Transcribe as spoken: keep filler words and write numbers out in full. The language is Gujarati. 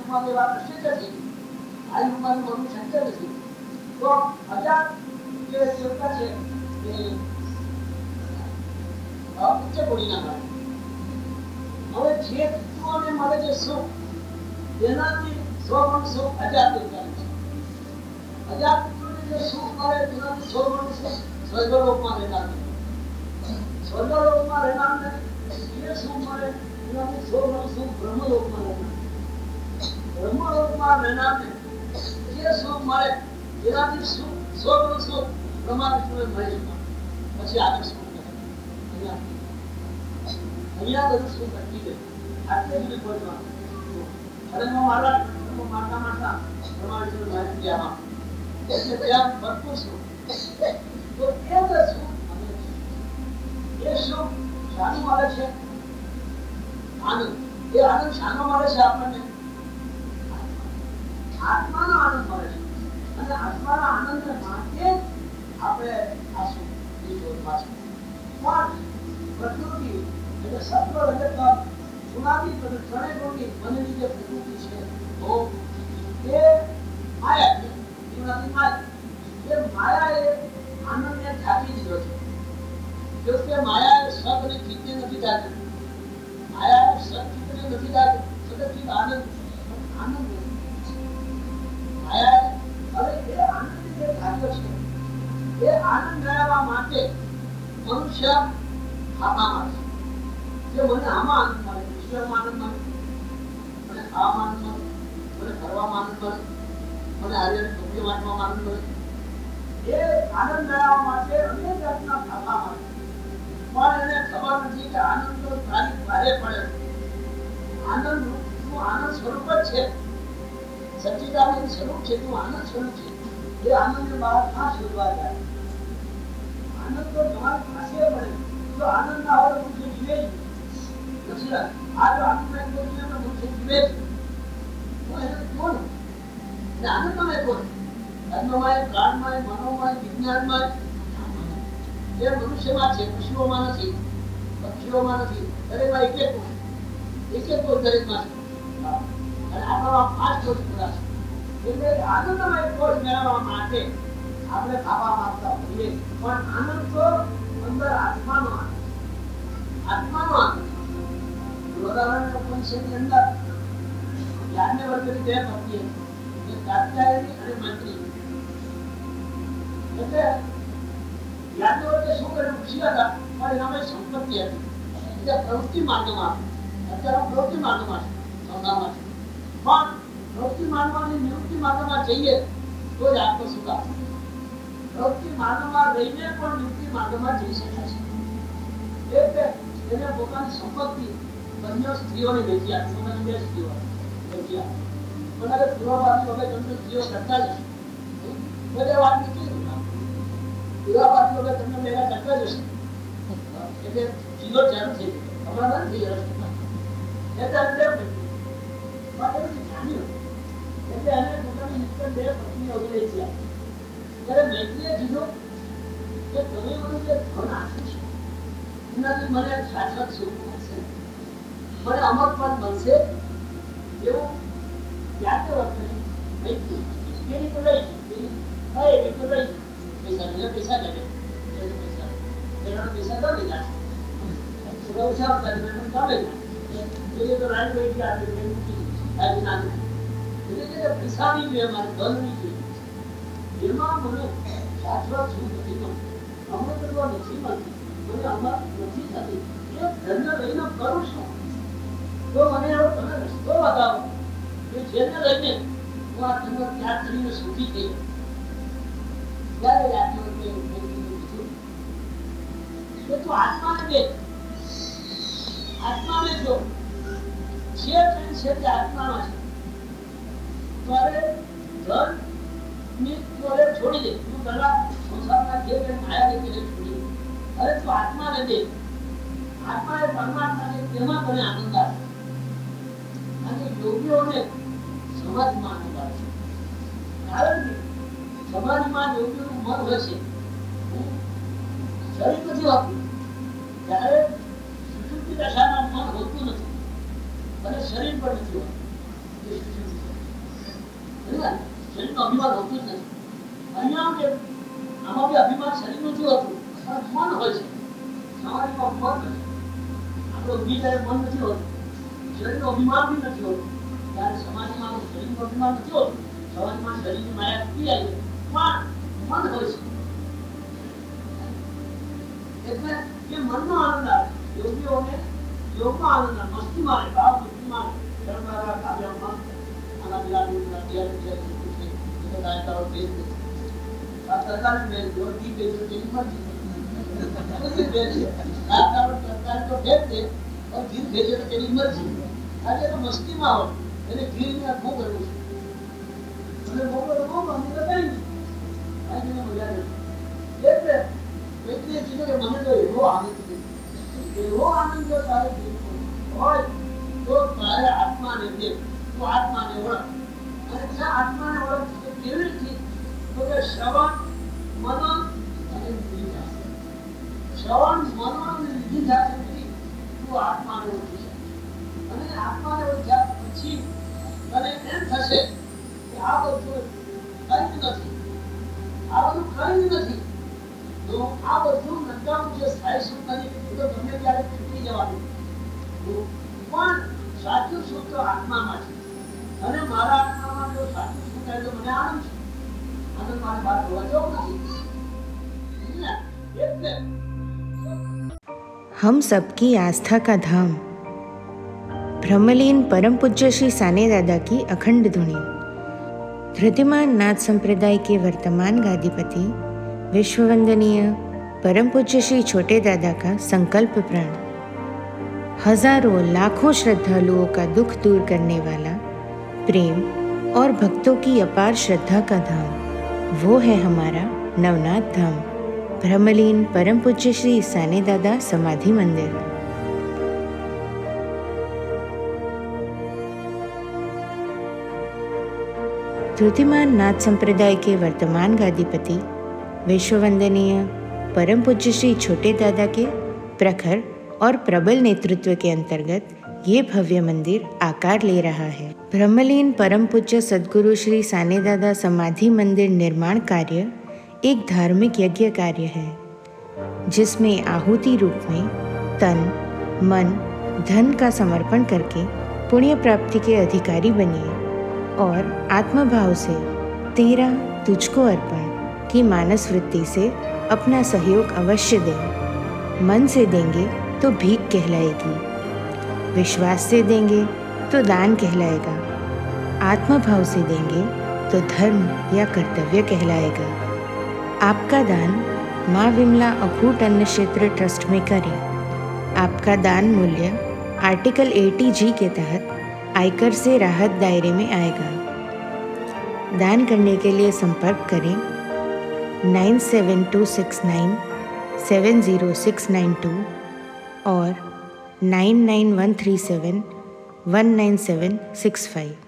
રૂપમાં લેવા શક્ય છે, આ રૂપમાં લેવાનું શક્ય નથી. તો અજાત જે દેવતા છે એ ઉચ્ચ કોટીના મળે. હવે જે તત્વોને મળે છે સુખ, તેનાથી સો ગણ સુખ અજાત દેવતા છે. અજાત તત્વોને જે સુખ મળે તેનાથી સો ગણ સુખ સ્વર્ગલોકમાં રહેનાર, સ્વર્ગલોકમાં રહેનારને જે સુખ મળે તેનાથી સો ગણ સુખ બ્રહ્મલોકમાં રહેનાર, બ્રહ્મલોકમાં રહેનારને જે સુખ મળે તેનાથી સુખ સો ગણ સુખ બ્રહ્મા વિષ્ણુએ મળી શકે. પછી આગળ સુખ અહીંયા અહીંયા બધું સુખ અટકી ગયું. આટલે સુધી પહોંચવાનું હરણમાં મારવા મારતા મારતા બ્રહ્મા વિષ્ણુએ મળી ગયા. એટલે ત્યાં ભરપૂર સુખ. તો એ જે સુખ એ સુખ શાનું મળે છે? આનંદ. એ આનંદ શાનો મળે છે આપણને? આત્માનો આનંદ મળે છે. અને આત્માના આનંદ માટે આપણે આ સુખ ની શોધમાં છે. પણ પ્રકૃતિ એટલે સત્વ રજત ગુણાતીત ત્રણેય ગુણની બનેલી જે પ્રકૃતિ છે તો એ માયા છે. ગુણાતીત માયા. એ માયાએ આનંદને ઢાંકી દીધો છે. જો કે માયાએ સત અને ચિત્તને નથી ઢાંક્યું. માયાએ સત ચિત્તને નથી ઢાંક્યું. સતચિત્ત આનંદ આનંદ માયાએ હવે એ આનંદ જે ઢાંક્યો છે એ આનંદ મેળવવા માટે મનુષ્ય આમાં છે. જે મને આમાં આનંદ મળે, ઈશ્વરમાં આનંદ મળે, મને ખાવામાં આનંદ મળે, મને ફરવામાં આનંદ મળે, મને હરિયાળી ટોપી વાંચવામાં આનંદ મળે, એ આનંદ મેળવવા માટે અનેક જાતના ખાતા મળે. પણ એને ખબર નથી કે આનંદ તો તારી ભારે પડે. આનંદ નું આનંદ સ્વરૂપ જ છે, સચ્ચિદાનંદ સ્વરૂપ છે, તું આનંદ સ્વરૂપ છે. એ આનંદ બહાર ના શોધવા જાય. આનંદ તો તમારી પાસે પડે. જો આનંદ ના હોય તો મનુષ્ય જીવે જ નથી. આ જો આનંદ માં કોઈ જીવે તો મનુષ્ય જીવે જ કોણ? આનંદમય કોણ? ધર્મમય, પ્રાણમય, મનોમય, વિજ્ઞાનમય એ મનુષ્યમાં છે, પશુઓમાં નથી, પક્ષીઓમાં નથી. દરેકમાં એક એક કોણ, એક એક કોણ દરેકમાં છે. અને આપણામાં પાંચ કોષ પૂરા છે. એટલે આનંદમય કોષ મેળવવા માટે આપણે ખાવા માંગતા હોઈએ, પણ આનંદ તો અંદર આત્માનો આનંદ, આત્માનો આનંદ. ઉદાહરણ ઉપનિષદની અંદર યાજ્ઞવલ્ક્યની બે પત્ની હતી, કાત્યાયની અને મંત્રી. એટલે યાજ્ઞવલ્ક્ય શું કરે? ખુશી હતા, પણ એનામાં સંપત્તિ હતી. એટલે પ્રવૃત્તિ માર્ગમાં, અત્યારે પ્રવૃત્તિ માર્ગમાં છે, સંસારમાં છે. પણ પ્રવૃત્તિ માર્ગમાં નિવૃત્તિ માર્ગમાં જઈએ તો જ આત્મ સુખ આપે. પ્રવૃત્તિ માર્ગમાં રહીને પણ નિવૃત્તિ માર્ગમાં જઈ શકાય છે. એટલે એને પોતાની સંપત્તિ બંને સ્ત્રીઓને વેચી આપી. પોતાની બે સ્ત્રીઓ વેચી આપી. મને પૂર્વપાતી વગર તમને સ્ત્રીઓ કરતા જ હશે. બધા વાત નીકળી પૂર્વપાતી વગર તમને મેળા કરતા જ હશે. એટલે ચીજો ચાલુ થઈ ગઈ, હમણાં નથી એટલે એટલે એને પોતાની નિત્ય બે પત્નીઓ વેચી આપી. ત્યારે મૈત્રીએ કીધું કે તમે મને જે ધન આપ્યું છે એનાથી મને શાશ્વત સુખ મળશે, મને અમર પદ મળશે એવું યાદ વર્તન મૈત્રી એની તો લઈ હા એની તો લઈ પૈસા એટલે પૈસા કરે પૈસા એના પૈસા તો લઈ જશે વ્યવસાય કરીને કામે જાય તો રાજ મૈત્રી આપી મૂકી આજે નાનું એટલે કે પૈસાની જોઈએ મારે ધનની જોઈએ એમાં મને શાશ્વત સુખ નથી મળતું, અમૃત નથી મળતું, મને અમર નથી થતી. એ ધન્ય લઈને કરું છું તો મને એવો તમે રસ્તો બતાવો કે જેને લઈને હું આ ધર્મ ત્યાગ કરીને સુખી થઈ. ત્યારે યાદ કે તું આત્માને દે, આત્માને જો છે છે તે આત્મામાં છે. ત્યારે ધન ની જોડે છોડી દે. તું પેલા સંસારના જે કઈ માયા લેતી છોડી દે. અરે તું આત્માને દે. આત્મા એ પરમાત્મા છે, તેમાં તને આનંદ આવે. અને યોગીઓને સમાધિમાં આનંદ આવે છે. કારણ કે સમાધિમાં યોગીઓનું મન હોય છે, શરીર નથી હોતું. ત્યારે સુષુપ્તિ દશામાં મન હોતું નથી અને શરીર પણ નથી હોતું. શરીરનો અભિમાન હોતું જ નથી. અહીંયા કે આમાં બી અભિમાન શરીરનું જ હતું, પણ મન હોય છે. સમાધિમાં મન નથી. આપણો બી જ્યારે મન નથી હોતું, શરીરનો અભિમાન બી નથી હોતું. ત્યારે સમાધિમાં શરીરનો અભિમાન નથી હોતું. સમાધિમાં શરીરની માયા તૂટી જાય છે, પણ મન હોય છે. એટલે એ મનનો આનંદ આવે. યોગીઓને યોગમાં આનંદ આવે, મસ્તીમાં રહે, ભાવ બુદ્ધિમાં રહે. ધર્મના કાવ્યમાં આના બિલાડીના ટેર ટેર છે, એ દાયકાઓ ભેદ છે. આ સરકારી ભેદ છે, ઓળખી ભેદ છે, તેની મરજી. બધી ભેદ છે. દાયકાઓ સરકારી તો ભેદ છે, પણ ગીર ભેદ છે તેની મરજી. આજે તો મસ્તીમાં હોય, એને ગીરને બહુ કરવું છે. અને બહુ બહુ બહુ અમે તો કઈ નહીં. આ જેને મજા નથી. એટલે એટલે જીવો કે મને તો એવો આનંદ છે. એવો આનંદ જો તારે હોય તો તારે આત્માને દે, તો આત્માને ઓળખ. અને જ્યાં આત્માને ઓળખ કેવી રીતે? તો કે શ્રવણ, મનન અને નિધિધ્યાસન. શ્રવણ, મનન અને નિધિધ્યાસન થી તું આત્માને ઓળખી શકે. અને આત્માને ઓળખ્યા પછી તને એમ થશે કે આ બધું કંઈ જ નથી, આ બધું કંઈ જ નથી. તો આ બધું નકામું જે સ્થાયી સુખ નથી, તો તમને ક્યારે તૂટી જવાનું. પણ સાચું સુખ તો આત્મામાં છે. અને મારા આત્મામાં જો સાચું સુખ થાય તો મને આનંદ છે. આનંદ મારે બહાર હોવા જવું નથી. એટલે हम सबकी आस्था का धाम ब्रह्मलीन परम पूज्य श्री साने दादा की अखंड धुनी। धृतिमान नाथ संप्रदाय के वर्तमान गादीपति विश्ववंदनीय परम पूज्य श्री छोटे दादा का संकल्प प्रण। हजारों लाखों श्रद्धालुओं का दुख दूर करने वाला, प्रेम और भक्तों की अपार श्रद्धा का धाम, वो है हमारा नवनाथ धाम, ब्रह्मलीन परम पूज्य श्री साने दादा समाधि मंदिर। धृतिमान नाथ संप्रदाय के वर्तमान गादीपति विश्ववंदनीय परम पूज्य श्री छोटे दादा के प्रखर और प्रबल नेतृत्व के अंतर्गत ये भव्य मंदिर आकार ले रहा है। ब्रह्मलीन परम पूज्य सद्गुरु श्री साने दादा समाधि मंदिर निर्माण कार्य एक धार्मिक यज्ञ कार्य है, जिसमें आहुति रूप में तन, मन, धन का समर्पण करके पुण्य प्राप्ति के अधिकारी बनिए और आत्मभाव से तेरा तुझको अर्पण की मानस वृत्ति से अपना सहयोग अवश्य दें। मन से देंगे तो भीख कहलाएगी, विश्वास से देंगे तो दान कहलाएगा, आत्मभाव से देंगे तो धर्म या कर्तव्य कहलाएगा। आपका दान माँ विमला अखूट अन्न क्षेत्र ट्रस्ट में करें। आपका दान मूल्य आर्टिकल अस्सी जी के तहत आयकर से राहत दायरे में आएगा। दान करने के लिए संपर्क करें nine seven two six nine seven zero six nine two और nine nine one three seven one nine seven six five.